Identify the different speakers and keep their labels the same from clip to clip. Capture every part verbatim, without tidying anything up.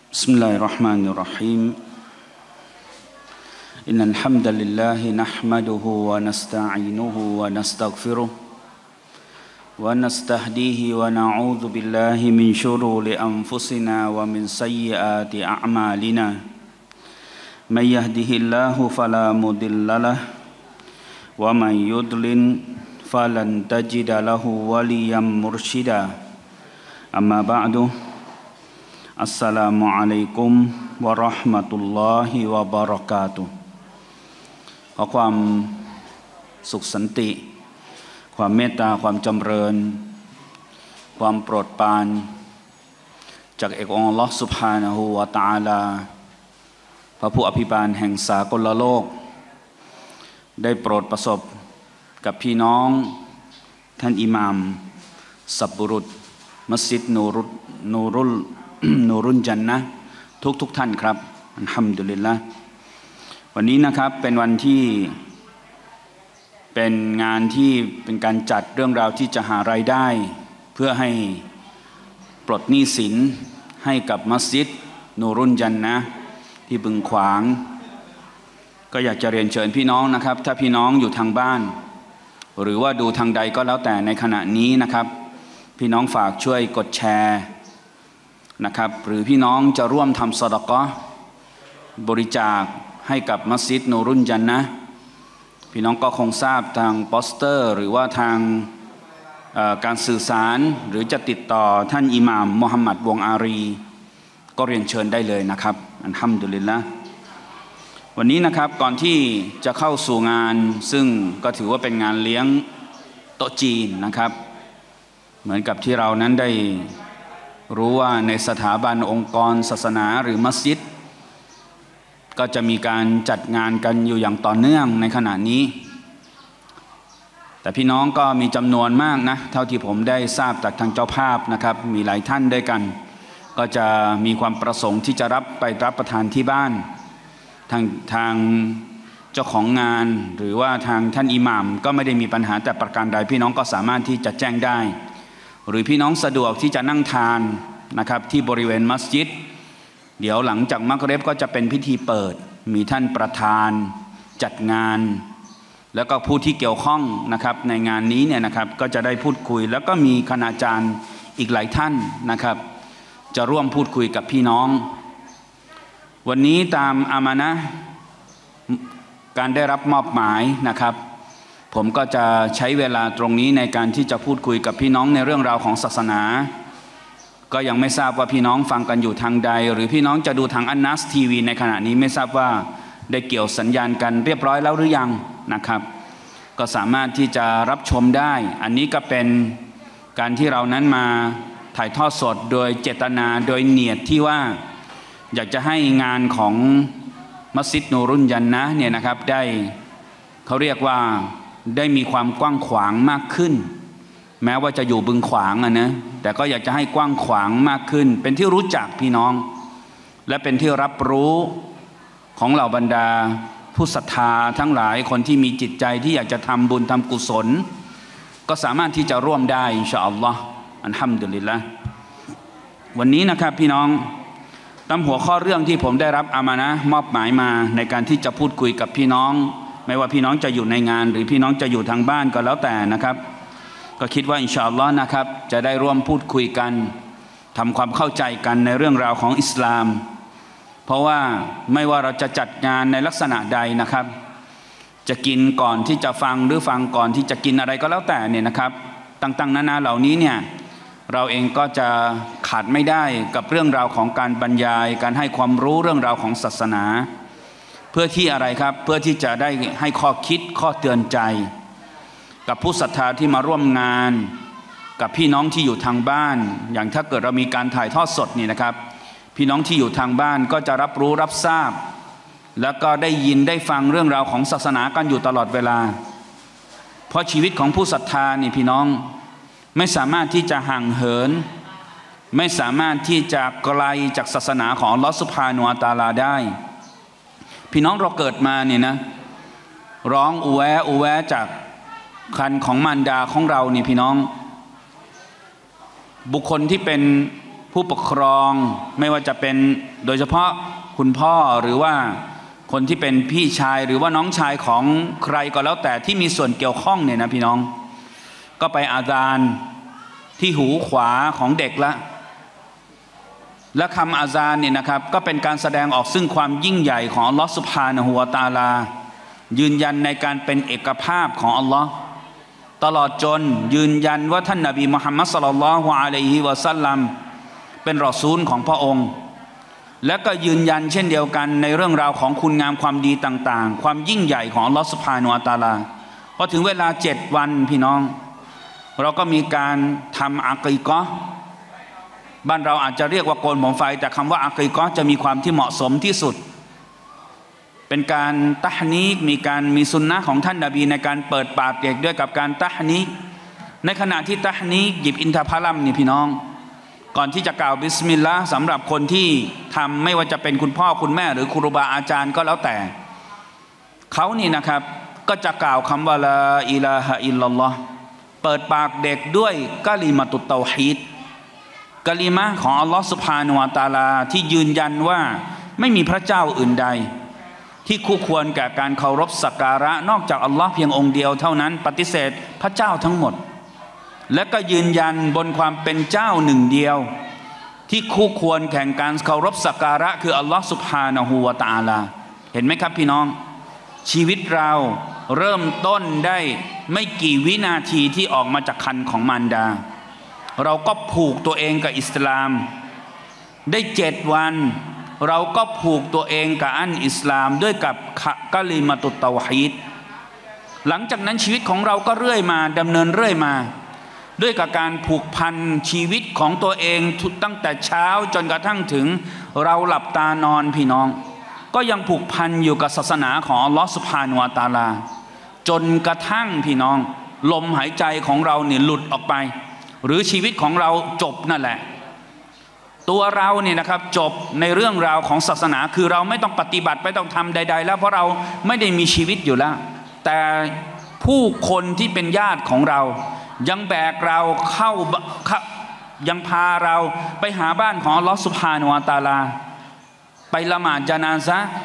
Speaker 1: بسم الله الرحمن الرحيم إن الحمد لله نحمده ونستعينه ونستغفره ونستهديه ونعوذ بالله من شرور أنفسنا ومن سيئات أعمالنا من يهده الله فلا مضل له ومن يضلل فلن تجد له وليا مرشدا أما بعدอัสสลามุอะลัยกุมวะเราะห์มะตุลลอฮิวะบะเราะกาตุฮ์ขอความสุขสันติความเมตตาความจำเริญความโปรดปรานจากเอกองค์อัลเลาะห์ซุบฮานะฮูวะตะอาลาพระผู้อภิบาลแห่งสากลโลกได้โปรดประสบกับพี่น้องท่านอิหม่ามสับบุรุษมัสยิดนูรุนูรุลนูรุนจันนะทุกทุกท่านครับอัลฮัมดุลิลละห์วันนี้นะครับเป็นวันที่เป็นงานที่เป็นการจัดเรื่องราวที่จะหารายได้เพื่อให้ปลดหนี้สินให้กับมัสยิดนูรุนจันนะที่บึงขวางก็อยากจะเรียนเชิญพี่น้องนะครับถ้าพี่น้องอยู่ทางบ้านหรือว่าดูทางใดก็แล้วแต่ในขณะนี้นะครับพี่น้องฝากช่วยกดแชร์นะครับหรือพี่น้องจะร่วมทำซอดาเกาะห์บริจาคให้กับมัสยิดนูรุนจันนะพี่น้องก็คงทราบทางโปสเตอร์หรือว่าทางการสื่อสารหรือจะติดต่อท่านอิหม่ามมุฮัมมัดวงอารีก็เรียนเชิญได้เลยนะครับอัลฮัมดุลิลละห์วันนี้นะครับก่อนที่จะเข้าสู่งานซึ่งก็ถือว่าเป็นงานเลี้ยงโต๊ะจีนนะครับเหมือนกับที่เรานั้นได้รู้ว่าในสถาบันองค์กรศาสนาหรือมัสยิดก็จะมีการจัดงานกันอยู่อย่างต่อเนื่องในขณะนี้แต่พี่น้องก็มีจำนวนมากนะเท่าที่ผมได้ทราบจากทางเจ้าภาพนะครับมีหลายท่านด้วยกันก็จะมีความประสงค์ที่จะรับไปรับประทานที่บ้านทางทางเจ้าของงานหรือว่าทางท่านอิหม่ามก็ไม่ได้มีปัญหาแต่ประการใดพี่น้องก็สามารถที่จะแจ้งได้หรือพี่น้องสะดวกที่จะนั่งทานนะครับที่บริเวณมัสยิดเดี๋ยวหลังจากมักริบก็จะเป็นพิธีเปิดมีท่านประธานจัดงานแล้วก็ผู้ที่เกี่ยวข้องนะครับในงานนี้เนี่ยนะครับก็จะได้พูดคุยแล้วก็มีคณาจารย์อีกหลายท่านนะครับจะร่วมพูดคุยกับพี่น้องวันนี้ตามอามานะห์การได้รับมอบหมายนะครับผมก็จะใช้เวลาตรงนี้ในการที่จะพูดคุยกับพี่น้องในเรื่องราวของศาสนาก็ยังไม่ทราบว่าพี่น้องฟังกันอยู่ทางใดหรือพี่น้องจะดูทางอันนัสทีวีในขณะนี้ไม่ทราบว่าได้เกี่ยวสัญญาณกันเรียบร้อยแล้วหรือยังนะครับก็สามารถที่จะรับชมได้อันนี้ก็เป็นการที่เรานั้นมาถ่ายทอดสดโดยเจตนาโดยเนียดที่ว่าอยากจะให้งานของมัสยิดนูรุนจันนะห์เนี่ยนะครับได้เขาเรียกว่าได้มีความกว้างขวางมากขึ้นแม้ว่าจะอยู่บึงขวางอะนะแต่ก็อยากจะให้กว้างขวางมากขึ้นเป็นที่รู้จักพี่น้องและเป็นที่รับรู้ของเหล่าบรรดาผู้ศรัทธาทั้งหลายคนที่มีจิตใจที่อยากจะทำบุญทำกุศลก็สามารถที่จะร่วมได้อินชาอัลลอฮ์อัลฮัมดุลิลละห์วันนี้นะครับพี่น้องตามหัวข้อเรื่องที่ผมได้รับอามานะห์มอบหมายมาในการที่จะพูดคุยกับพี่น้องไม่ว่าพี่น้องจะอยู่ในงานหรือพี่น้องจะอยู่ทางบ้านก็แล้วแต่นะครับก็คิดว่าอินชาอัลลอฮ์นะครับจะได้ร่วมพูดคุยกันทำความเข้าใจกันในเรื่องราวของอิสลามเพราะว่าไม่ว่าเราจะจัดงานในลักษณะใดนะครับจะกินก่อนที่จะฟังหรือฟังก่อนที่จะกินอะไรก็แล้วแต่เนี่ยนะครับต่างๆนานาเหล่านี้เนี่ยเราเองก็จะขาดไม่ได้กับเรื่องราวของการบรรยายการให้ความรู้เรื่องราวของศาสนาเพื่อที่อะไรครับเพื่อที่จะได้ให้ข้อคิดข้อเตือนใจกับผู้ศรัทธาที่มาร่วมงานกับพี่น้องที่อยู่ทางบ้านอย่างถ้าเกิดเรามีการถ่ายทอดสดนี่นะครับพี่น้องที่อยู่ทางบ้านก็จะรับรู้รับทราบแล้วก็ได้ยินได้ฟังเรื่องราวของศาสนากันอยู่ตลอดเวลาเพราะชีวิตของผู้ศรัทธานี่พี่น้องไม่สามารถที่จะห่างเหินไม่สามารถที่จะไกลจากศาสนาของอัลเลาะห์ซุบฮานะฮูวะตะอาลาได้พี่น้องเราเกิดมาเนี่ยนะร้องอูแวอูแวจากคันของมารดาของเรานี่พี่น้องบุคคลที่เป็นผู้ปกครองไม่ว่าจะเป็นโดยเฉพาะคุณพ่อหรือว่าคนที่เป็นพี่ชายหรือว่าน้องชายของใครก็แล้วแต่ที่มีส่วนเกี่ยวข้องเนี่ยนะพี่น้องก็ไปอาซานที่หูขวาของเด็กละและคำอาซานเนี่ยนะครับก็เป็นการแสดงออกซึ่งความยิ่งใหญ่ของอัลลอฮฺซุบฮานะฮูวะตะอาลายืนยันในการเป็นเอกภาพของอัลลอฮ์ตลอดจนยืนยันว่าท่านนบีมุฮัมมัดศ็อลลัลลอฮุอะลัยฮิวะซัลลัมเป็นรอซูลของพระองค์และก็ยืนยันเช่นเดียวกันในเรื่องราวของคุณงามความดีต่างๆความยิ่งใหญ่ของอัลลอฮฺซุบฮานะฮูวะตะอาลาพอถึงเวลาเจ็ดวันพี่น้องเราก็มีการทำอากีเราะห์บ้านเราอาจจะเรียกว่าโกนผมไฟแต่คำว่าอากีเราะห์จะมีความที่เหมาะสมที่สุดเป็นการตะฮนีกมีการมีสุนนะของท่านนบีในการเปิดปากเด็กด้วยกับการตะฮนีกในขณะที่ตะฮนีกหยิบอินทผลัมนี่พี่น้องก่อนที่จะกล่าวบิสมิลลาห์สำหรับคนที่ทำไม่ว่าจะเป็นคุณพ่อคุณแม่หรือครูบาอาจารย์ก็แล้วแต่เขานี่นะครับก็จะกล่าวคำว่าลาอิลาฮะอิลลัลลอฮ์เปิดปากเด็กด้วยกะลิมะตุตเตาฮีดกะลิมะของอัลลอฮ์ซุบฮานะฮูวะตะอาลาที่ยืนยันว่าไม่มีพระเจ้าอื่นใดที่คู่ควรแก่การเคารพสักการะนอกจากอัลลอฮ์เพียงองค์เดียวเท่านั้นปฏิเสธพระเจ้าทั้งหมดและก็ยืนยันบนความเป็นเจ้าหนึ่งเดียวที่คู่ควรแข่งการเคารพสักการะคืออัลลอฮ์ซุบฮานะฮูวะตะอาลาเห็นไหมครับพี่น้องชีวิตเราเริ่มต้นได้ไม่กี่วินาทีที่ออกมาจากคันของมารดาเราก็ผูกตัวเองกับอิสลามได้เจ็ดวันเราก็ผูกตัวเองกับอันอิสลามด้วยกับกะลิมะตุตเตาฮีดหลังจากนั้นชีวิตของเราก็เรื่อยมาดำเนินเรื่อยมาด้วยกับการผูกพันชีวิตของตัวเองตั้งแต่เช้าจนกระทั่งถึงเราหลับตานอนพี่น้องก็ยังผูกพันอยู่กับศาสนาของอัลลอฮฺซุบฮานะฮูวะตะอาลาจนกระทั่งพี่น้องลมหายใจของเราเนี่ยหลุดออกไปหรือชีวิตของเราจบนั่นแหละตัวเราเนี่ยนะครับจบในเรื่องราวของศาสนาคือเราไม่ต้องปฏิบัติไม่ต้องทำใดๆแล้วเพราะเราไม่ได้มีชีวิตอยู่แล้วแต่ผู้คนที่เป็นญาติของเรายังแบกเราเข้ายังพาเราไปหาบ้านของอัลลอฮฺซุบฮานะฮูวะตะอาลาไปละหมาดญะนาซะห์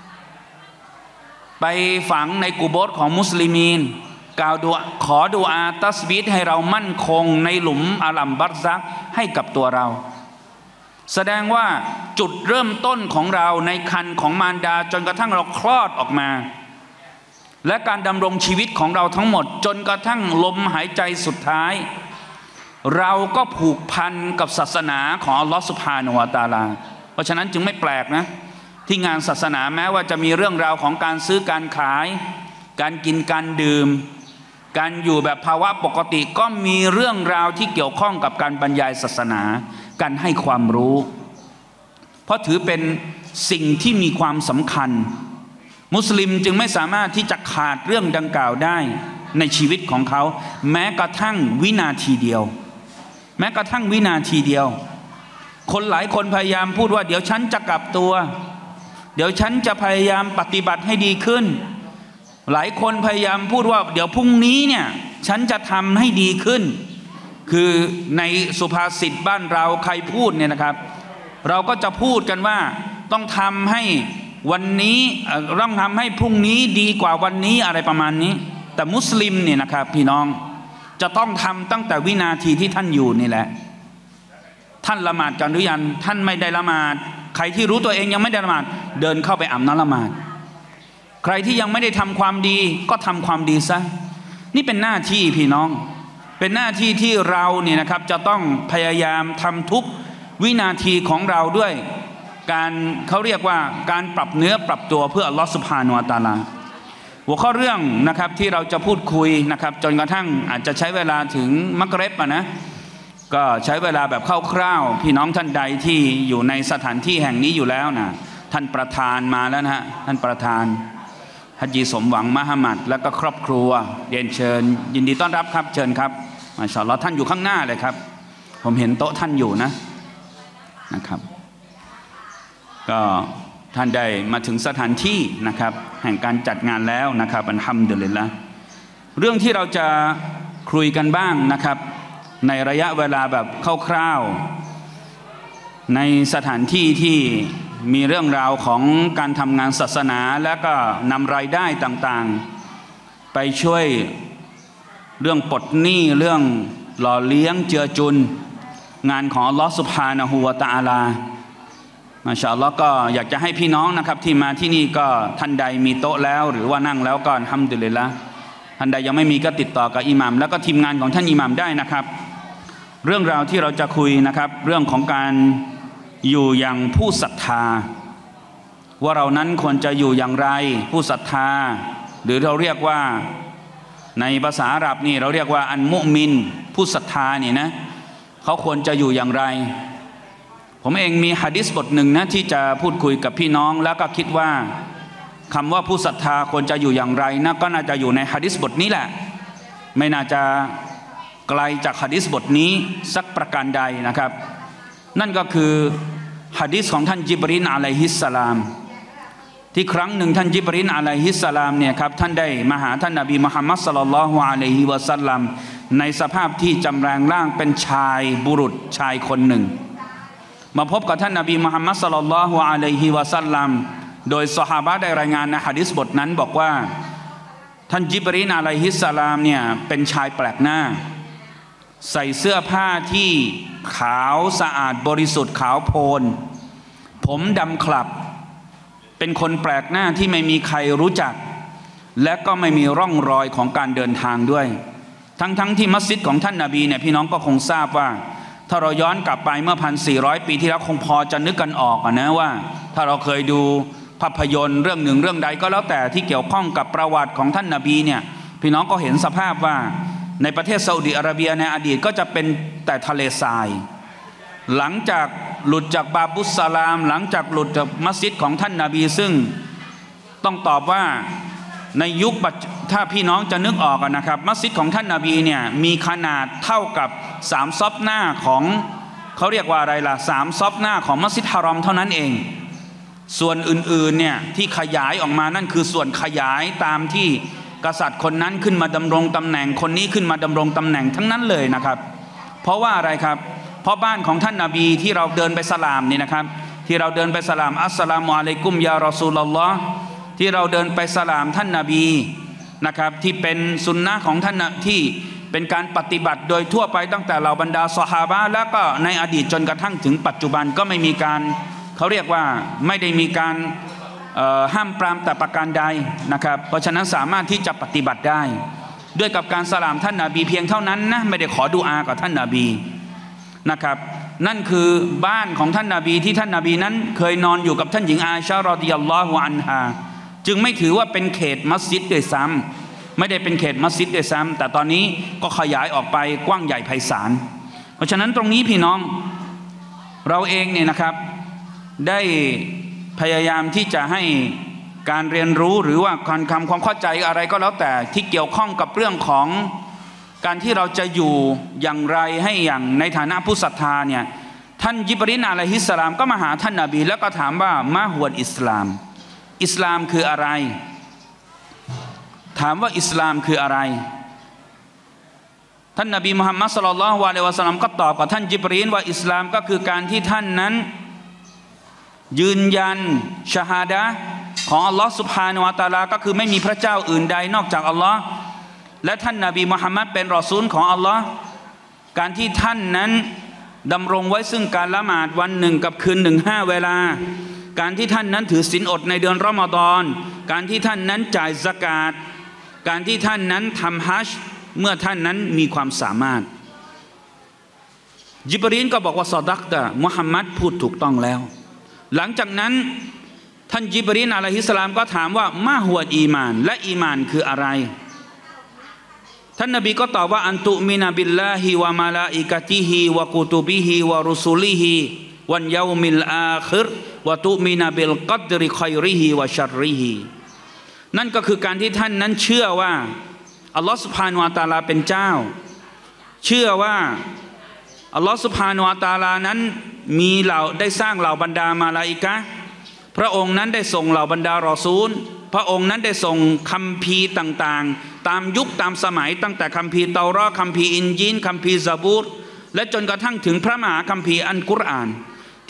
Speaker 1: ไปฝังในกุโบร์ของมุสลิมีนกล่าวดุอาขอดุอาตัสบีฮ์ให้เรามั่นคงในหลุมอาลัมบัรซักให้กับตัวเราแสดงว่าจุดเริ่มต้นของเราในคันของมารดาจนกระทั่งเราคลอดออกมาและการดำรงชีวิตของเราทั้งหมดจนกระทั่งลมหายใจสุดท้ายเราก็ผูกพันกับศาสนาของอัลลอฮฺซุบฮานะฮูวะตะอาลาเพราะฉะนั้นจึงไม่แปลกนะที่งานศาสนาแม้ว่าจะมีเรื่องราวของการซื้อการขายการกินการดื่มการอยู่แบบภาวะปกติก็มีเรื่องราวที่เกี่ยวข้องกับการบรรยายศาสนาการให้ความรู้เพราะถือเป็นสิ่งที่มีความสำคัญมุสลิมจึงไม่สามารถที่จะขาดเรื่องดังกล่าวได้ในชีวิตของเขาแม้กระทั่งวินาทีเดียวแม้กระทั่งวินาทีเดียวคนหลายคนพยายามพูดว่าเดี๋ยวฉันจะกลับตัวเดี๋ยวฉันจะพยายามปฏิบัติให้ดีขึ้นหลายคนพยายามพูดว่าเดี๋ยวพรุ่งนี้เนี่ยฉันจะทำให้ดีขึ้นคือในสุภาษิตบ้านเราใครพูดเนี่ยนะครับเราก็จะพูดกันว่าต้องทำให้วันนี้ต้องทำให้พรุ่งนี้ดีกว่าวันนี้อะไรประมาณนี้แต่มุสลิมเนี่ยนะครับพี่น้องจะต้องทำตั้งแต่วินาทีที่ท่านอยู่นี่แหละท่านละหมาดกันหรือยังท่านไม่ได้ละหมาดใครที่รู้ตัวเองยังไม่ได้ละหมาดเดินเข้าไปอาบน้ำละหมาดใครที่ยังไม่ได้ทำความดีก็ทำความดีซะนี่เป็นหน้าที่พี่น้องเป็นหน้าที่ที่เราเนี่ยนะครับจะต้องพยายามทำทุกวินาทีของเราด้วยการเขาเรียกว่าการปรับเนื้อปรับตัวเพื่ออัลลอฮฺซุบฮานะฮูวะตะอาลาหัวข้อเรื่องนะครับที่เราจะพูดคุยนะครับจนกระทั่งอาจจะใช้เวลาถึงมักริบอ่ะนะก็ใช้เวลาแบบคร่าวๆพี่น้องท่านใดที่อยู่ในสถานที่แห่งนี้อยู่แล้วนะท่านประธานมาแล้วนะฮะท่านประธานฮัจญีสมหวังมหามัดแล้วก็ครอบครัวเรียนเชิญยินดีต้อนรับครับเชิญครับมาชาอัลลอฮ์ท่านอยู่ข้างหน้าเลยครับผมเห็นโต๊ะท่านอยู่นะนะครับก็ท่านได้มาถึงสถานที่นะครับแห่งการจัดงานแล้วนะครับอัลฮัมดุลิลละห์เรื่องที่เราจะคุยกันบ้างนะครับในระยะเวลาแบบคร่าวๆในสถานที่ที่มีเรื่องราวของการทำงานศาสนาและก็นำรายได้ต่างๆไปช่วยเรื่องปลดหนี้เรื่องหล่อเลี้ยงเจือจุนงานของอัลลอฮฺซุบฮานะฮูวะตะอาลามาชาอัลลอฮ์ก็อยากจะให้พี่น้องนะครับที่มาที่นี่ก็ท่านใดมีโต๊ะแล้วหรือว่านั่งแล้วก็อัลฮัมดุลิลละห์ท่านใดยังไม่มีก็ติดต่อกับอิหม่ามแล้วก็ทีมงานของท่านอิหม่ามได้นะครับเรื่องราวที่เราจะคุยนะครับเรื่องของการอยู่อย่างผู้ศรัทธาว่าเรานั้นควรจะอยู่อย่างไรผู้ศรัทธาหรือเราเรียกว่าในภาษาอาหรับนี่เราเรียกว่าอันมุมินผู้ศรัทธานี่นะเขาควรจะอยู่อย่างไรผมเองมีหะดีษบทหนึ่งนะที่จะพูดคุยกับพี่น้องแล้วก็คิดว่าคำว่าผู้ศรัทธาควรจะอยู่อย่างไรนะก็น่าจะอยู่ในหะดีษบทนี้แหละไม่น่าจะไกลจากหะดีษบทนี้สักประการใดนะครับนั่นก็คือหะดีษของท่านญิบรีลอะลัยฮิสสลามที่ครั้งหนึ่งท่านญิบรีลอะลัยฮิสสลามเนี่ยครับท่านได้มาหาท่านนบีมุฮัมมัดศ็อลลัลลอฮุอะลัยฮิวะซัลลัมในสภาพที่จำแรงร่างเป็นชายบุรุษชายคนหนึ่งมาพบกับท่านนบีมุฮัมมัดศ็อลลัลลอฮุอะลัยฮิวะซัลลัมโดยซอฮาบะห์ได้รายงานในหะดีษบทนั้นบอกว่าท่านญิบรีลอะลัยฮิสสลามเนี่ยเป็นชายแปลกหน้าใส่เสื้อผ้าที่ขาวสะอาดบริสุทธิ์ขาวโพลนผมดำคลับเป็นคนแปลกหน้าที่ไม่มีใครรู้จักและก็ไม่มีร่องรอยของการเดินทางด้วยทั้งๆ ท, ที่มัสยิดของท่านนบีเนี่ยพี่น้องก็คงทราบว่าถ้าเราย้อนกลับไปเมื่อพันสี่ร้อยปีที่แล้วคงพอจะนึกกันออกนะว่าถ้าเราเคยดูภาพยนตร์เรื่องหนึ่งเรื่องใดก็แล้วแต่ที่เกี่ยวข้องกับประวัติของท่านนบีเนี่ยพี่น้องก็เห็นสภาพว่าในประเทศซาอุดิอาระเบียในอดีตก็จะเป็นแต่ทะเลทรายหลังจากหลุดจากบาบุสสลามหลังจากหลุดจากมัสยิดของท่านนบีซึ่งต้องตอบว่าในยุคถ้าพี่น้องจะนึกออกนะครับมัสยิดของท่านนบีเนี่ยมีขนาดเท่ากับสามซอบหน้าของเขาเรียกว่าอะไรล่ะสามซอบหน้าของมัสยิดฮารอมเท่านั้นเองส่วนอื่นๆเนี่ยที่ขยายออกมานั่นคือส่วนขยายตามที่กษัตริย์คนนั้นขึ้นมาดำรงตำแหน่งคนนี้ขึ้นมาดำรงตำแหน่งทั้งนั้นเลยนะครับเพราะว่าอะไรครับเพราะบ้านของท่านนบีที่เราเดินไปสลามนี่นะครับที่เราเดินไปสลามอัสสลามุอะลัยกุมยารอซูลุลลอฮ์ที่เราเดินไปสลามท่านนบีนะครับที่เป็นสุนนะของท่านที่เป็นการปฏิบัติโดยทั่วไปตั้งแต่เราบรรดาซอฮาบะห์แล้วก็ในอดีตจนกระทั่งถึงปัจจุบันก็ไม่มีการเขาเรียกว่าไม่ได้มีการห้ามปรามแต่ประการใดนะครับเพราะฉะนั้นสามารถที่จะปฏิบัติได้ด้วยกับการสลามท่านนบีเพียงเท่านั้นนะไม่ได้ขอดุอากับท่านนบีนะครับนั่นคือบ้านของท่านนบีที่ท่านนบีนั้นเคยนอนอยู่กับท่านหญิงอาอิชะฮ์รอฎิยัลลอฮุอันฮาจึงไม่ถือว่าเป็นเขตมัสยิดด้วยซ้ำไม่ได้เป็นเขตมัสยิดด้วยซ้ำแต่ตอนนี้ก็ขยายออกไปกว้างใหญ่ไพศาลเพราะฉะนั้นตรงนี้พี่น้องเราเองเนี่ยนะครับได้พยายามที่จะให้การเรียนรู้หรือว่าการทำความเข้าใจอะไรก็แล้วแต่ที่เกี่ยวข้องกับเรื่องของการที่เราจะอยู่อย่างไรให้อย่างในฐานะผู้ศรัทธาเนี่ยท่านญิบรีลอะลัยฮิสสลามก็มาหาท่านนบีแล้วก็ถามว่ามะฮุวัลอิสลามอิสลามคืออะไรถามว่าอิสลามคืออะไรท่านนบีมุฮัมมัดศ็อลลัลลอฮุอะลัยฮิวะซัลลัมก็ตอบกับท่านญิบรีลว่าอิสลามก็คือการที่ท่านนั้นยืนยันชะฮาดะห์ของอัลลอฮ์ซุบฮานะฮูวะตะอาลาก็คือไม่มีพระเจ้าอื่นใดนอกจากอัลลอฮ์และท่านนบีมุฮัมมัดเป็นรอซูลของอัลลอฮ์การที่ท่านนั้นดำรงไว้ซึ่งการละหมาดวันหนึ่งกับคืนหนึ่งห้าเวลาการที่ท่านนั้นถือศีลอดในเดือนรอมฎอนการที่ท่านนั้นจ่ายซะกาตการที่ท่านนั้นทำฮัจญ์เมื่อท่านนั้นมีความสามารถญิบรีลก็บอกว่าซอดักตะมุฮัมมัดพูดถูกต้องแล้วหลังจากนั้นท่านญิบรีลอะลัยฮิสสลามก็ถามว่ามะฮุวัลอีมานและอีมานคืออะไรท่านนบีก็ตอบว่าอันตุมินะบิลลาฮิวะมะลาอิกะติฮิวะกุตุบิฮิวะรุสุลิฮิวันยามิลอาคิรวะตุมินะบิลกัดริค็อยริฮิวะชัรริฮินั่นก็คือการที่ท่านนั้นเชื่อว่าอัลลอฮฺซุบฮานะฮูวะตะอาลาเป็นเจ้าเชื่อว่าอัลลอฮฺซุบฮานะฮูวะตะอาลานั้นมีเหล่าได้สร้างเหล่าบรรดามาลาอิกะห์พระองค์นั้นได้ส่งเหล่าบรรดารอซูลพระองค์นั้นได้ส่งคัมภีร์ต่างๆตามยุคตามสมัยตั้งแต่คัมภีร์เตาเราะห์คัมภีร์อินญีลคัมภีร์ซะบูรและจนกระทั่งถึงพระมหาคัมภีร์อัลกุรอานท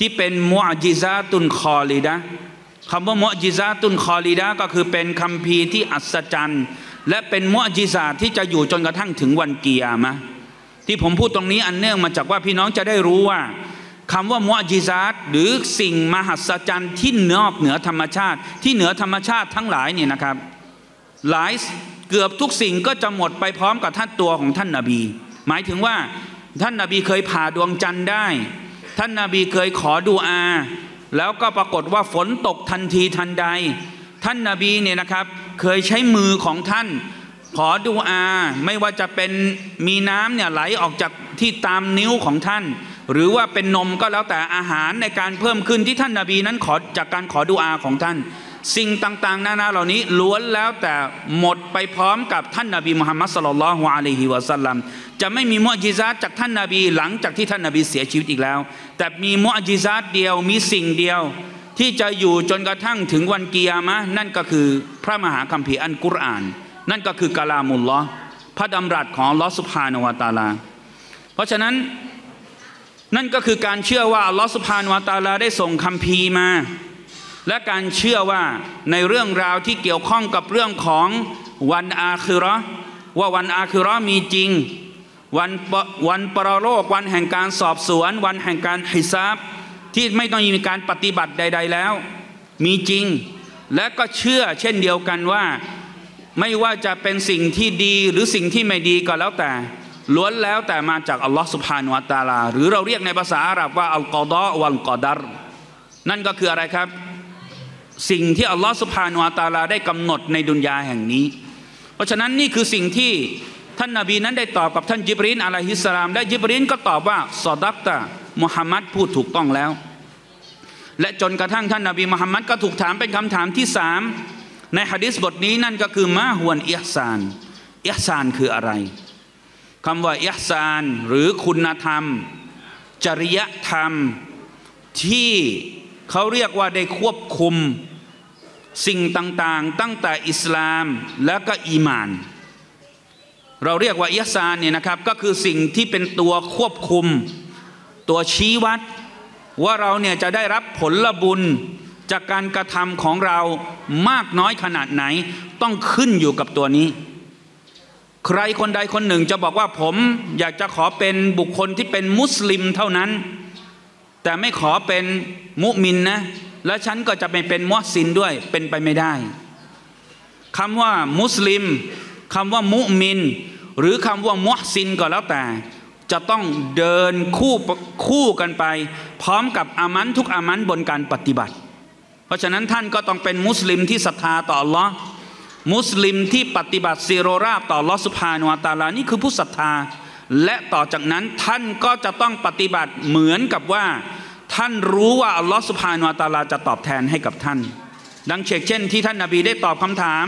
Speaker 1: ที่เป็นมุอญิซาตุนคอลิดะคำว่ามุอญิซาตุนคอลิดะก็คือเป็นคัมภีร์ที่อัศจรรย์และเป็นมุอญิซาที่จะอยู่จนกระทั่งถึงวันกิยามะห์ที่ผมพูดตรงนี้อันเนื่องมาจากว่าพี่น้องจะได้รู้ว่าคำว่ามุอญิซาตหรือสิ่งมหัศจรรย์ที่นอกเหนือธรรมชาติที่เหนือธรรมชาติทั้งหลายเนี่ยนะครับหลายเกือบทุกสิ่งก็จะหมดไปพร้อมกับท่านตัวของท่านนบีหมายถึงว่าท่านนบีเคยผ่าดวงจันทร์ได้ท่านนบีเคยขอดุอาแล้วก็ปรากฏว่าฝนตกทันทีทันใดท่านนบีเนี่ยนะครับเคยใช้มือของท่านขอดุอาไม่ว่าจะเป็นมีน้ำเนี่ยไหลออกจากที่ตามนิ้วของท่านหรือว่าเป็นนมก็แล้วแต่อาหารในการเพิ่มขึ้นที่ท่านนบีนั้นขอจากการขอดุอาของท่านสิ่งต่างๆนานาเหล่านี้ล้วนแล้วแต่หมดไปพร้อมกับท่านนบีมุฮัมมัดศ็อลลัลลอฮุอะลัยฮิวะซัลลัมจะไม่มีมุอญิซาตจากท่านนบีหลังจากที่ท่านนบีเสียชีวิตอีกแล้วแต่มีมุอญิซาตเดียวมีสิ่งเดียวที่จะอยู่จนกระทั่งถึงวันกิยามะห์นั่นก็คือพระมหาคัมภีร์อัลกุรอานนั่นก็คือกะลามุลลอฮ์พระดำรัสของอัลลอฮ์ซุบฮานะฮูวะตะอาลาเพราะฉะนั้นนั่นก็คือการเชื่อว่าอัลลอฮ์ซุบฮานะฮูวะตะอาลาได้ส่งคัมภีร์มาและการเชื่อว่าในเรื่องราวที่เกี่ยวข้องกับเรื่องของวันอาคิเราะห์ว่าวันอาคิเราะห์มีจริงวันวันปรโลกวันแห่งการสอบสวนวันแห่งการฮิซาบที่ไม่ต้องมีการปฏิบัติใดๆแล้วมีจริงและก็เชื่อเช่นเดียวกันว่าไม่ว่าจะเป็นสิ่งที่ดีหรือสิ่งที่ไม่ดีก็แล้วแต่ล้วนแล้วแต่มาจากอัลลอฮฺซุบฮานะฮูวะตะอาลาหรือเราเรียกในภาษาอาหรับว่าอัลกอฎอวัลกอดัรนั่นก็คืออะไรครับสิ่งที่อัลลอฮฺซุบฮานะฮูวะตะอาลาได้กำหนดในดุนยาแห่งนี้เพราะฉะนั้นนี่คือสิ่งที่ท่านนบีนั้นได้ตอบกับท่านญิบรีลอะลัยฮิสสลามและญิบรีลก็ตอบว่าซอดักตะมุฮัมมัดพูดถูกต้องแล้วและจนกระทั่งท่านนบีมุฮัมมัดก็ถูกถามเป็นคำถามที่สามในหะดีษบทนี้นั่นก็คือมาฮุวัลอิห์ซานอิห์ซานคืออะไรคำว่าอิห์ซานหรือคุณธรรมจริยธรรมที่เขาเรียกว่าได้ควบคุมสิ่งต่างๆตั้งแต่อิสลามและก็อีหม่านเราเรียกว่าอิห์ซานเนี่ยนะครับก็คือสิ่งที่เป็นตัวควบคุมตัวชี้วัดว่าเราเนี่ยจะได้รับผลบุญจากการกระทำของเรามากน้อยขนาดไหนต้องขึ้นอยู่กับตัวนี้ใครคนใดคนหนึ่งจะบอกว่าผมอยากจะขอเป็นบุคคลที่เป็นมุสลิมเท่านั้นแต่ไม่ขอเป็นมุมินนะแล้วฉันก็จะไปเป็นมุฮซินด้วยเป็นไปไม่ได้คำว่ามุสลิมคำว่ามุมินหรือคำว่ามุฮซินก็แล้วแต่จะต้องเดินคู่คู่กันไปพร้อมกับอามันทุกอามันบนการปฏิบัติเพราะฉะนั้นท่านก็ต้องเป็นมุสลิมที่ศรัทธาต่ออัลลอฮ์มุสลิมที่ปฏิบัติซีโรราบต่ออัลลอฮ์ซุบฮานะฮูวะตะอาลานี่คือผู้ศรัทธาและต่อจากนั้นท่านก็จะต้องปฏิบัติเหมือนกับว่าท่านรู้ว่าอัลลอฮ์ซุบฮานะฮูวะตะอาลาจะตอบแทนให้กับท่านดังเช่นที่ท่านนบีได้ตอบคำถาม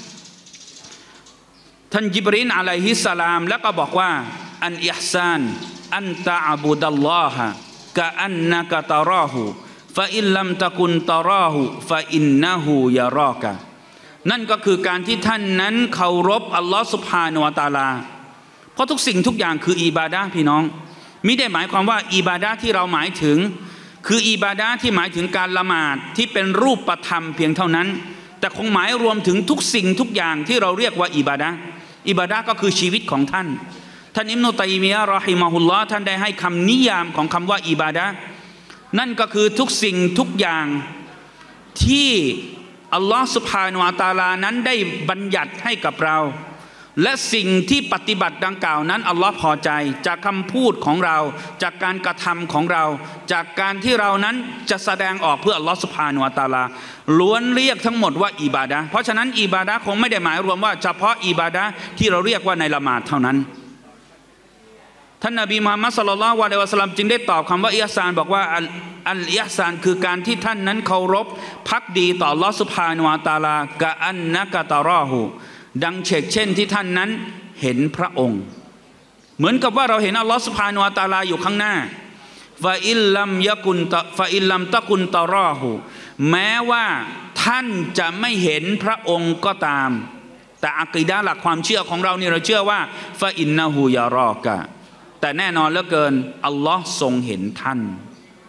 Speaker 1: ท่านญิบรีลอะลัยฮิสสลามแล้วก็บอกว่าอันอิห์ซานอันตะอบุดัลลอฮะกะอันนะกะตะราหูฟะอินลัมตะกุนตะราหูฟะอินนะฮูยะรอกะนั่นก็คือการที่ท่านนั้นเคารพอัลลอฮ์ซุบฮานะฮูวะตะอาลาเพราะทุกสิ่งทุกอย่างคืออิบาดะห์พี่น้องมิได้หมายความว่าอิบาดะห์ที่เราหมายถึงคืออิบาดะห์ที่หมายถึงการละหมาดที่เป็นรูปธรรมเพียงเท่านั้นแต่คงหมายรวมถึงทุกสิ่งทุกอย่างที่เราเรียกว่าอิบาดะห์อิบาดะห์ก็คือชีวิตของท่านท่านอิบนุตัยมียะห์รอฮิมะฮุลลอฮ์ท่านได้ให้คำนิยามของคำว่าอิบาดะห์นั่นก็คือทุกสิ่งทุกอย่างที่อัลลอฮ์ซุบฮานะฮูวะตะอาลานั้นได้บัญญัติให้กับเราและสิ่งที่ปฏิบัติดังกล่าวนั้นอัลลอฮ์พอใจจากคำพูดของเราจากการกระทำของเราจากการที่เรานั้นจะแสดงออกเพื่ออัลลอฮ์ซุบฮานะฮูวะตะอาลาล้วนเรียกทั้งหมดว่าอิบาดะห์เพราะฉะนั้นอิบาดะห์คงไม่ได้หมายรวมว่าเฉพาะอิบาดะห์ที่เราเรียกว่าในละหมาดเท่านั้นท่านนบีมุฮัมมัดศ็อลลัลลอฮุอะลัยฮิวะซัลลัมจึงได้ตอบคำว่าอิห์ซานบอกว่าอัลอัลอิห์ซานคือการที่ท่านนั้นเคารพภักดีต่ออัลลอฮ์ซุบฮานะฮูวะตะอาลากะอันนะกะตะราหูดังเช่นที่ท่านนั้นเห็นพระองค์เหมือนกับว่าเราเห็นอัลลอฮฺซุบฮานะฮูวะตะอาลาอยู่ข้างหน้าฟาอิลลัมยะกุนตะฟาอิลลัมตะกุนตะรอหูแม้ว่าท่านจะไม่เห็นพระองค์ก็ตามแต่อะกีดะห์หลักความเชื่อของเราเนี่ยเราเชื่อว่าฟาอินนะฮูยารอกะแต่แน่นอนเหลือเกินอัลลอฮ์ทรงเห็นท่าน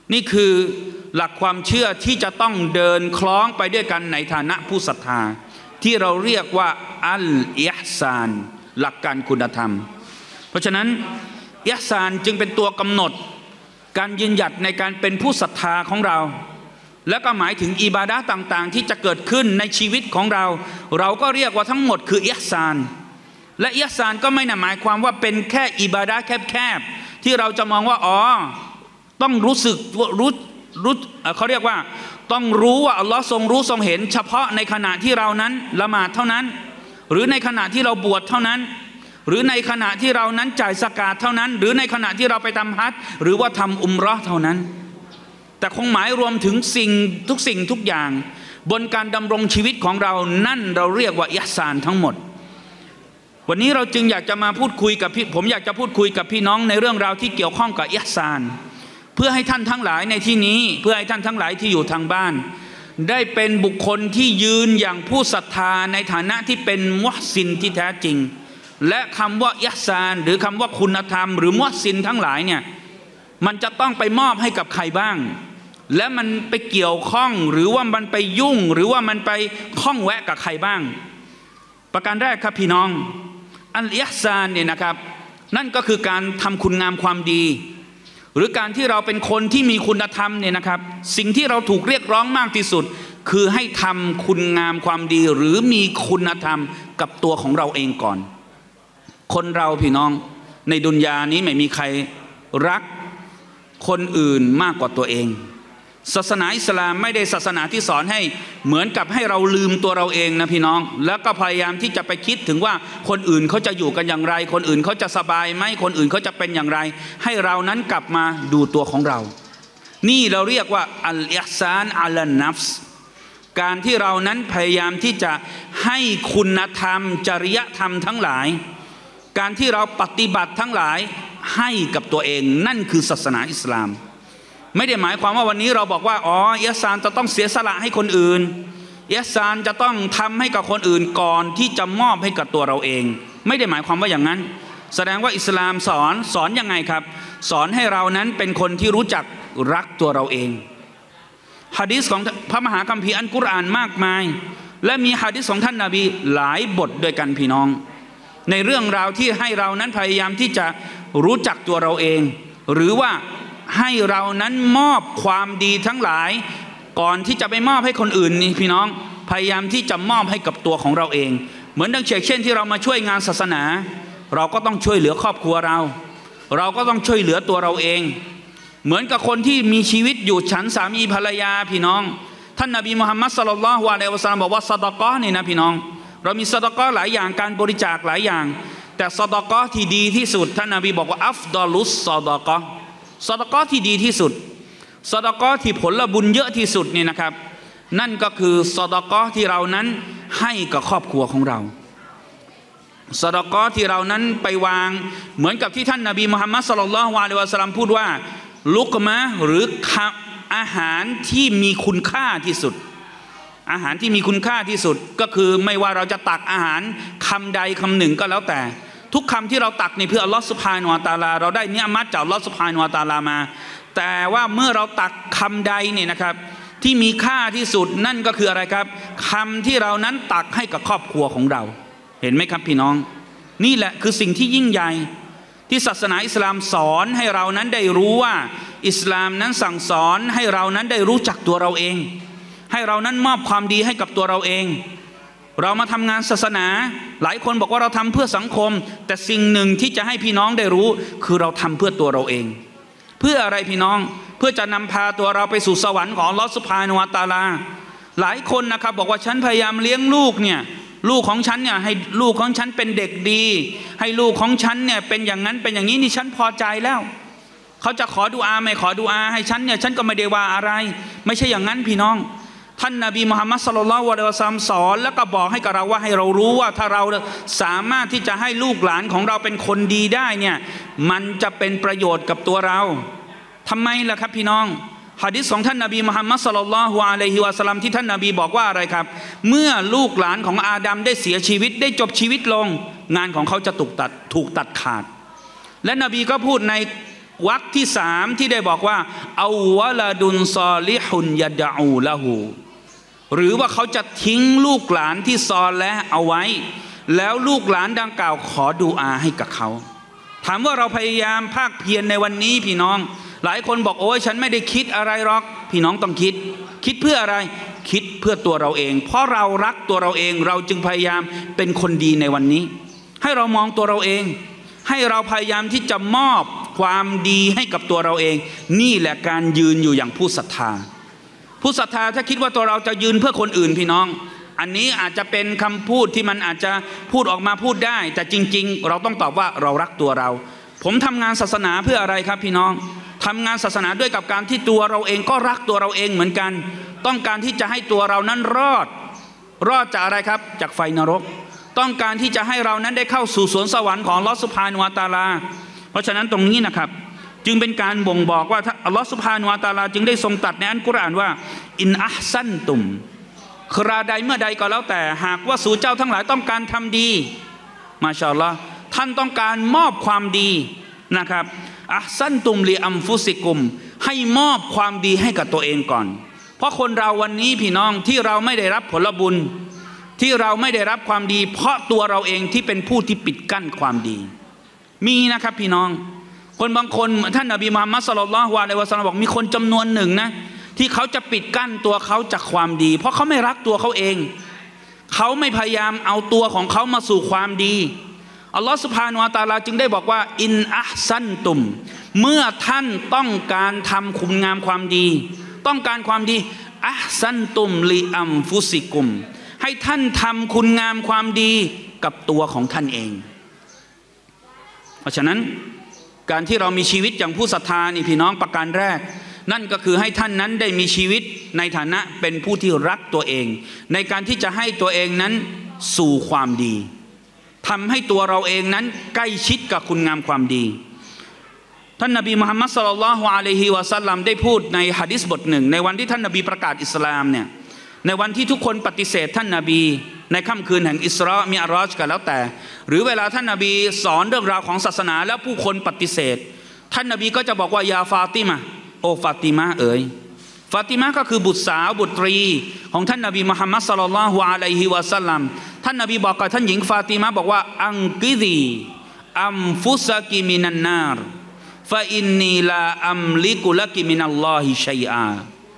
Speaker 1: นี่คือหลักความเชื่อที่จะต้องเดินคล้องไปด้วยกันในฐานะผู้ศรัทธาที่เราเรียกว่าอัลอิห์ซานหลักการคุณธรรมเพราะฉะนั้นอิห์ซานจึงเป็นตัวกำหนดการยืนหยัดในการเป็นผู้ศรัทธาของเราและก็หมายถึงอิบาดะห์ต่างๆที่จะเกิดขึ้นในชีวิตของเราเราก็เรียกว่าทั้งหมดคืออิห์ซานและอิห์ซานก็ไม่ได้หมายความว่าเป็นแค่อิบาดะห์แคบๆที่เราจะมองว่าอ๋อต้องรู้สึกรู้รู้เขาเรียกว่าต้องรู้ว่าอัลลอฮ์ทรงรู้ทรงเห็นเฉพาะในขณะที่เรานั้นละหมาดเท่านั้นหรือในขณะที่เราบวชเท่านั้นหรือในขณะที่เรานั้นจ่ายซะกาตเท่านั้นหรือในขณะที่เราไปทำฮัจญ์หรือว่าทำอุมเราะห์เท่านั้นแต่คงหมายรวมถึงสิ่งทุกสิ่งทุกอย่างบนการดำรงชีวิตของเรานั่นเราเรียกว่าอิห์ซานทั้งหมดวันนี้เราจึงอยากจะมาพูดคุยกับพี่ผมอยากจะพูดคุยกับพี่น้องในเรื่องราวที่เกี่ยวข้องกับอิห์ซานเพื่อให้ท่านทั้งหลายในที่นี้เพื่อให้ท่านทั้งหลายที่อยู่ทางบ้านได้เป็นบุคคลที่ยืนอย่างผู้ศรัทธาในฐานะที่เป็นมุฮซินที่แท้จริงและคำว่าอิห์ซานหรือคำว่าคุณธรรมหรือมุฮซินทั้งหลายเนี่ยมันจะต้องไปมอบให้กับใครบ้างและมันไปเกี่ยวข้องหรือว่ามันไปยุ่งหรือว่ามันไปข้องแวะกับใครบ้างประการแรกครับพี่น้องอัลอิห์ซานเนี่ยนะครับนั่นก็คือการทำคุณงามความดีหรือการที่เราเป็นคนที่มีคุณธรรมเนี่ยนะครับสิ่งที่เราถูกเรียกร้องมากที่สุดคือให้ทำคุณงามความดีหรือมีคุณธรรมกับตัวของเราเองก่อนคนเราพี่น้องในดุนยานี้ไม่มีใครรักคนอื่นมากกว่าตัวเองศาสนาอิสลามไม่ได้ศาสนาที่สอนให้เหมือนกับให้เราลืมตัวเราเองนะพี่น้องแล้วก็พยายามที่จะไปคิดถึงว่าคนอื่นเขาจะอยู่กันอย่างไรคนอื่นเขาจะสบายไหมคนอื่นเขาจะเป็นอย่างไรให้เรานั้นกลับมาดูตัวของเรานี่เราเรียกว่าอัลอิห์ซานอัลนัฟส์การที่เรานั้นพยายามที่จะให้คุณธรรมจริยธรรมทั้งหลายการที่เราปฏิบัติทั้งหลายให้กับตัวเองนั่นคือศาสนาอิสลามไม่ได้หมายความว่าวันนี้เราบอกว่าอ๋ออิห์ซานจะต้องเสียสละให้คนอื่นอิห์ซานจะต้องทำให้กับคนอื่นก่อนที่จะมอบให้กับตัวเราเองไม่ได้หมายความว่าอย่างนั้นแสดงว่าอิสลามสอนสอนยังไงครับสอนให้เรานั้นเป็นคนที่รู้จักรักตัวเราเองหะดีษของพระมหาคัมภีร์อัลกุรอานมากมายและมีหะดีษของท่านนบีหลายบทด้วยกันพี่น้องในเรื่องราวที่ให้เรานั้นพยายามที่จะรู้จักตัวเราเองหรือว่าให้เรานั้นมอบความดีทั้งหลายก่อนที่จะไปมอบให้คนอื่นนี่พี่น้องพยายามที่จะมอบให้กับตัวของเราเองเหมือนดังเช่นที่เรามาช่วยงานศาสนาเราก็ต้องช่วยเหลือครอบครัวเราเราก็ต้องช่วยเหลือตัวเราเองเหมือนกับคนที่มีชีวิตอยู่ฉันสามีภรรยาพี่น้องท่านนบีมุฮัมมัดศ็อลลัลลอฮุอะลัยฮิวะซัลลัมบอกว่าซะดะกอฮ์นี่นะพี่น้องเรามีซะดะกอฮ์หลายอย่างการบริจาคหลายอย่างแต่ซะดะกอฮ์ที่ดีที่สุดท่านนบีบอกว่าอัฟฎอลุสซะดะกอฮ์ซะดะกอฮ์ที่ดีที่สุดซะดะกอฮ์ที่ผลบุญเยอะที่สุดนี่นะครับนั่นก็คือซะดะกอฮ์ที่เรานั้นให้กับครอบครัวของเราซะดะกอฮ์ที่เรานั้นไปวางเหมือนกับที่ท่านนบีมุฮัมมัดศ็อลลัลลอฮุอะลัยฮิวะซัลลัมพูดว่าลุกมะหรืออาหารที่มีคุณค่าที่สุดอาหารที่มีคุณค่าที่สุดก็คือไม่ว่าเราจะตักอาหารคำใดคำหนึ่งก็แล้วแต่ทุกคำที่เราตักนี่เพื่ออัลลอฮฺซุบฮานะฮูวะตะอาลาเราได้เนียมัตจากอัลลอฮฺซุบฮานะฮูวะตะอาลามาแต่ว่าเมื่อเราตักคำใดเนี่ยนะครับที่มีค่าที่สุดนั่นก็คืออะไรครับคำที่เรานั้นตักให้กับครอบครัวของเราเห็นไหมครับพี่น้องนี่แหละคือสิ่งที่ยิ่งใหญ่ที่ศาสนาอิสลามสอนให้เรานั้นได้รู้ว่าอิสลามนั้นสั่งสอนให้เรานั้นได้รู้จักตัวเราเองให้เรานั้นมอบความดีให้กับตัวเราเองเรามาทำงานศาสนาหลายคนบอกว่าเราทำเพื่อสังคมแต่สิ่งหนึ่งที่จะให้พี่น้องได้รู้คือเราทำเพื่อตัวเราเองเพื่ออะไรพี่น้องเพื่อจะนำพาตัวเราไปสู่สวรรค์ของอัลเลาะห์ซุบฮานะฮูวะตะอาลาหลายคนนะครับบอกว่าฉันพยายามเลี้ยงลูกเนี่ยลูกของฉันเนี่ยให้ลูกของฉันเป็นเด็กดีให้ลูกของฉันเนี่ยเป็นอย่างนั้นเป็นอย่างนี้นี่ฉันพอใจแล้วเขาจะขอดุอาไม่ขอดุอาให้ฉันเนี่ยฉันก็ไม่ได้ว่าอะไรไม่ใช่อย่างนั้นพี่น้องท่านนบีมุฮัมมัดศ็อลลัลลอฮุอะลัยฮิวะซัลลัมสอนแล้วก็บอกให้กับเราว่าให้เรารู้ว่าถ้าเราสามารถที่จะให้ลูกหลานของเราเป็นคนดีได้เนี่ยมันจะเป็นประโยชน์กับตัวเราทำไมล่ะครับพี่น้องหะดีษของท่านนบีมุฮัมมัดศ็อลลัลลอฮุอะลัยฮิวะซัลลัมที่ท่านนบีบอกว่าอะไรครับเมื่อลูกหลานของอาดัมได้เสียชีวิตได้จบชีวิตลงงานของเขาจะถูกตัดถูกตัดขาดและนบีก็พูดในวรรคที่สามที่ได้บอกว่าเอาวะลาดุนซอลิฮุนยะดะอูละหูหรือว่าเขาจะทิ้งลูกหลานที่ซอและเอาไว้แล้วลูกหลานดังกล่าวขอดุอาให้กับเขาถามว่าเราพยายามภาคเพียรในวันนี้พี่น้องหลายคนบอกโอ้ยฉันไม่ได้คิดอะไรหรอกพี่น้องต้องคิดคิดเพื่ออะไรคิดเพื่อตัวเราเองเพราะเรารักตัวเราเองเราจึงพยายามเป็นคนดีในวันนี้ให้เรามองตัวเราเองให้เราพยายามที่จะมอบความดีให้กับตัวเราเองนี่แหละการยืนอยู่อย่างผู้ศรัทธาผู้ศรัทธาถ้าคิดว่าตัวเราจะยืนเพื่อคนอื่นพี่น้องอันนี้อาจจะเป็นคำพูดที่มันอาจจะพูดออกมาพูดได้แต่จริงๆเราต้องตอบว่าเรารักตัวเราผมทำงานศาสนาเพื่ออะไรครับพี่น้องทำงานศาสนาด้วยกับการที่ตัวเราเองก็รักตัวเราเองเหมือนกันต้องการที่จะให้ตัวเรานั้นรอดรอดจากอะไรครับจากไฟนรกต้องการที่จะให้เรานั้นได้เข้าสู่สวนสวรรค์ของอัลเลาะห์ซุบฮานะฮูวะตะอาลาเพราะฉะนั้นตรงนี้นะครับจึงเป็นการบ่งบอกว่าอัลเลาะห์ซุบฮานะฮูวะตะอาลาจึงได้ทรงตรัสในอัลกุรอานว่าอินอัฮซันตุมคราใดเมื่อใดก็แล้วแต่หากว่าสู่เจ้าทั้งหลายต้องการทำดีมาชาอัลลอฮ์ท่านต้องการมอบความดีนะครับอัฮซันตุมลิอัมฟุซิกุมให้มอบความดีให้กับตัวเองก่อนเพราะคนเราวันนี้พี่น้องที่เราไม่ได้รับผลบุญที่เราไม่ได้รับความดีเพราะตัวเราเองที่เป็นผู้ที่ปิดกั้นความดีมีนะครับพี่น้องคนบางคนท่านนบีมุฮัมมัดศ็อลลัลลอฮุอะลัยฮิวะซัลลัมบอกมีคนจำนวนหนึ่งนะที่เขาจะปิดกั้นตัวเขาจากความดีเพราะเขาไม่รักตัวเขาเองเขาไม่พยายามเอาตัวของเขามาสู่ความดีอัลลอฮฺซุบฮานะฮูวะตะอาลาจึงได้บอกว่าอินอัฮซันตุมเมื่อท่านต้องการทำคุณงามความดีต้องการความดีอัฮซันตุมลิอัมฟุซิกุมให้ท่านทำคุณงามความดีกับตัวของท่านเองเพราะฉะนั้นการที่เรามีชีวิตอย่างผู้ศรัทธานี่พี่น้องประการแรกนั่นก็คือให้ท่านนั้นได้มีชีวิตในฐานะเป็นผู้ที่รักตัวเองในการที่จะให้ตัวเองนั้นสู่ความดีทำให้ตัวเราเองนั้นใกล้ชิดกับคุณงามความดีท่านนบีมุฮัมมัดศ็อลลัลลอฮุอะลัยฮิวะซัลลัมได้พูดในหะดีษบทหนึ่งในวันที่ท่านนบีประกาศอิสลามเนี่ยในวันที่ทุกคนปฏิเสธท่านนบีในค่ำคืนแห่งอิสรามิอ์รอจก็แล้วแต่หรือเวลาท่านนบีสอนเรื่องราวของศาสนาแล้วผู้คนปฏิเสธท่านนบีก็จะบอกว่ายาฟาติมะโอฟาติมะเอ๋ยฟาติมะก็คือบุตรสาวบุตรีของท่านนบีมุฮัมมัดศ็อลลัลลอฮุอะลัยฮิวะซัลลัมท่านนบีบอกกับท่านหญิงฟาติมะบอกว่าอังกิดีอัมฟุซะกิมินันนารฟะอินนีลาอัมลิกุละกิมินัลลอฮิชัยอา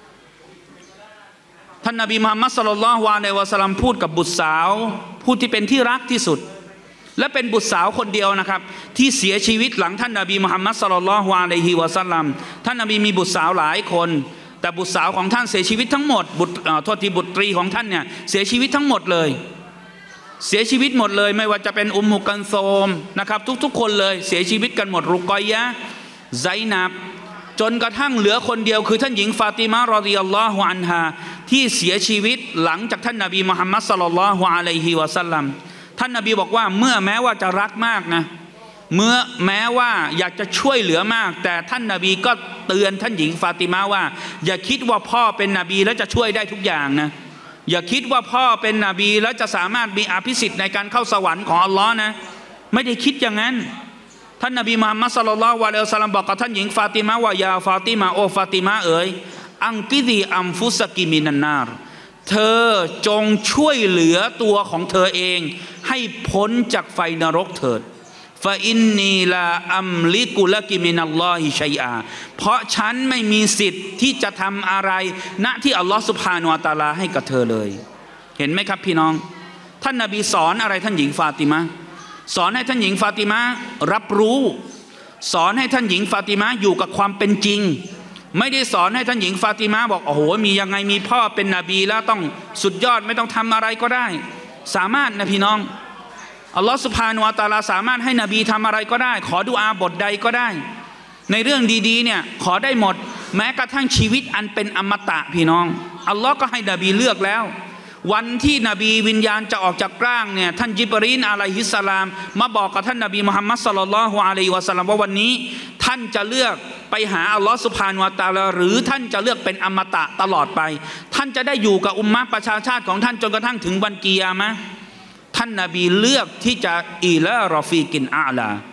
Speaker 1: ท่านนบีมุฮัมมัดศ็อลลัลลอฮุอะลัยฮิวะซัลลัมพูดกับบุตรสาวผู้ที่เป็นที่รักที่สุดและเป็นบุตรสาวคนเดียวนะครับที่เสียชีวิตหลังท่านนบีมุฮัมมัดศ็อลลัลลอฮุอะลัยฮิวะซัลลัมท่านนบีมีบุตรสาวหลายคนแต่บุตรสาวของท่านเสียชีวิตทั้งหมดบุตรโทษทีบุตรีของท่านเนี่ยเสียชีวิตทั้งหมดเลยเสียชีวิตหมดเลยไม่ว่าจะเป็นอุมมุกันโซมนะครับทุกๆคนเลยเสียชีวิตกันหมดรุกอยยะห์ไซนับจนกระทั่งเหลือคนเดียวคือท่านหญิงฟาติมะรอฎิยัลลอฮุอันฮาที่เสียชีวิตหลังจากท่านนบีมุฮัมมัดศ็อลลัลลอฮุอะลัยฮิวะซัลลัมท่านนบีบอกว่าเมื่อแม้ว่าจะรักมากนะเมื่อแม้ว่าอยากจะช่วยเหลือมากแต่ท่านนบีก็เตือนท่านหญิงฟาติมะว่าอย่าคิดว่าพ่อเป็นนบีแล้วจะช่วยได้ทุกอย่างนะอย่าคิดว่าพ่อเป็นนบีแล้วจะสามารถมีอภิสิทธิ์ในการเข้าสวรรค์ของอัลลอฮ์นะไม่ได้คิดอย่างนั้นท่านนบีมุฮัมมัดศ็อลลัลลอฮุอะลัยฮิวะซัลลัมบอกกับท่านหญิงฟาติมะว่ายาฟาติมะโอฟาติมะเอ๋ยอังกิดีอัมฟุสกิมินันนารเธอจงช่วยเหลือตัวของเธอเองให้พ้นจากไฟนรกเถิดฟาอินนีลาอัมลิกุละกิมินัลลอฮิชัยอาเพราะฉันไม่มีสิทธิ์ที่จะทำอะไรณที่อัลลอฮฺซุบฮานะฮูวะตะอาลาให้กับเธอเลยเห็นไหมครับพี่น้องท่านนบีสอนอะไรท่านหญิงฟาติมะสอนให้ท่านหญิงฟาติมะรับรู้สอนให้ท่านหญิงฟาติมะอยู่กับความเป็นจริงไม่ได้สอนให้ท่านหญิงฟาติมะบอกโอ้โหมียังไงมีพ่อเป็นนบีแล้วต้องสุดยอดไม่ต้องทำอะไรก็ได้สามารถนะพี่น้องอัลลอฮฺซุบฮานะฮูวะตะอาลาสามารถให้นบีทำอะไรก็ได้ขอดุอาบทใดก็ได้ในเรื่องดีๆเนี่ยขอได้หมดแม้กระทั่งชีวิตอันเป็นอมตะพี่น้องอัลลอฮ์ก็ให้นบีเลือกแล้ววันที่นบีวิญญาณจะออกจากร่างเนี่ยท่านญิบรีลอะลัยฮิสสลามมาบอกกับท่านนบีมุฮัมมัดศ็อลลัลลอฮุอะลัยฮิวะซัลลัมว่าวันนี้ท่านจะเลือกไปหาอัลลอฮ์ซุบฮานะฮูวะตะอาลาหรือท่านจะเลือกเป็นอมตะตลอดไปท่านจะได้อยู่กับอุมมะห์ประชาชาติของท่านจนกระทั่งถึงวันกิยามะห์ท่านนบีเลือกที่จะอีลารอฟีกินอาลา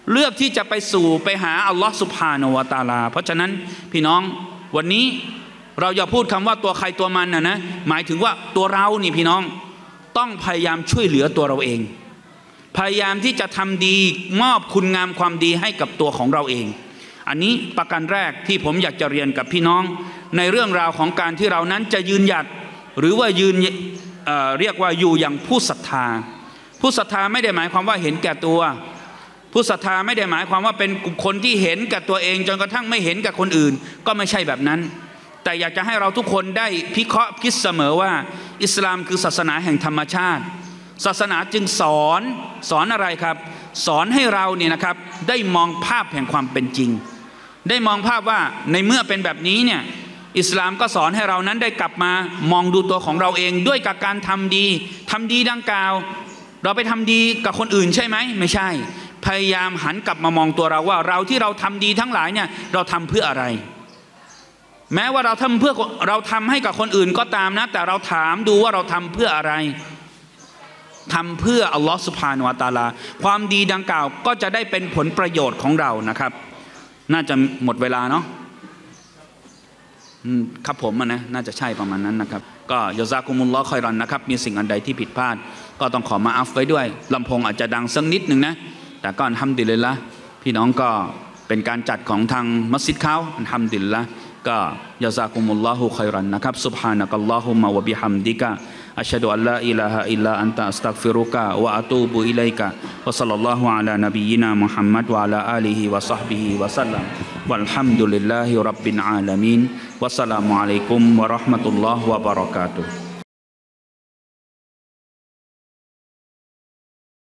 Speaker 1: เลือกที่จะไปสู่ไปหาอัลลอฮ์ซุบฮานะฮูวะตะอาลาเพราะฉะนั้นพี่น้องวันนี้เราอย่าพูดคำว่าตัวใครตัวมันนะนะหมายถึงว่าตัวเรานี่พี่น้องต้องพยายามช่วยเหลือตัวเราเองพยายามที่จะทำดีมอบคุณงามความดีให้กับตัวของเราเองอันนี้ประการแรกที่ผมอยากจะเรียนกับพี่น้องในเรื่องราวของการที่เรานั้นจะยืนหยัดหรือว่ายืน เอ่อ เรียกว่าอยู่อย่างผู้ศรัทธาผู้ศรัทธาไม่ได้หมายความว่าเห็นแก่ตัวผู้ศรัทธาไม่ได้หมายความว่าเป็นคนที่เห็นแก่ตัวเองจนกระทั่งไม่เห็นแก่คนอื่นก็ไม่ใช่แบบนั้นแต่อยากจะให้เราทุกคนได้พิเคราะห์คิดเสมอว่าอิสลามคือศาสนาแห่งธรรมชาติศาสนาจึงสอนสอนอะไรครับสอนให้เราเนี่ยนะครับได้มองภาพแห่งความเป็นจริงได้มองภาพว่าในเมื่อเป็นแบบนี้เนี่ยอิสลามก็สอนให้เรานั้นได้กลับมามองดูตัวของเราเองด้วยกับการทำดีทำดีดังกล่าวเราไปทำดีกับคนอื่นใช่ไหมไม่ใช่พยายามหันกลับมามองตัวเราว่าเราที่เราทำดีทั้งหลายเนี่ยเราทำเพื่ออะไรแม้ว่าเราทำเพื่อเราทำให้กับคนอื่นก็ตามนะแต่เราถามดูว่าเราทำเพื่ออะไรทำเพื่ออัลลอฮฺซุบฮานะฮูวะตะอาลาความดีดังกล่าวก็จะได้เป็นผลประโยชน์ของเรานะครับน่าจะหมดเวลาเนาะครับผมนะน่าจะใช่ประมาณนั้นนะครับก็ยะซากุมุลลอฮ์คอยรอนนะครับมีสิ่งอันใดที่ผิดพลาดก็ต้องขอมาอัฟไว้ด้วยลำโพงอาจจะดังสักนิดหนึ่งนะแต่ก็อัลฮัมดุลิลละห์พี่น้องก็เป็นการจัดของทางมัสยิดเขาอัลฮัมดุลิลละห์ก็ยะซากุมุลลอฮุคอยรอนนะครับซุบฮานะกัลลอฮุมะวะบิฮัมดิกะอัชฮะดุอัลลาอิลาฮะอิลลาอันตะอัสตัฆฟิรุกะวะอะตูบุอิลัยกะวะศ็อลลัลลอฮุอะลานบียินามุฮัมมัดวะอะลาอาลีฮิวะศอฮบิฮิวะซัลลัมวัลฮัมดุลิลลาฮิร็อบบิลอาลามีนวัสสลามุอะลัยกุมวะเราะห์มะตุลลอฮ์วะบะเราะกาตุฮ์